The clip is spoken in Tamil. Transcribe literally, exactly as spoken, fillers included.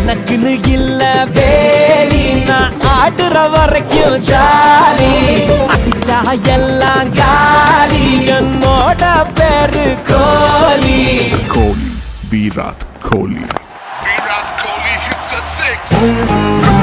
எனக்குன்னு இல்ல வேலி நான் ஆடுற வரைக்கும் ஜாலி அடிச்சா எல்லாம் காலி என்னோட பேரு கோலி கோலி Virat Kohli Virat Kohli hits a six.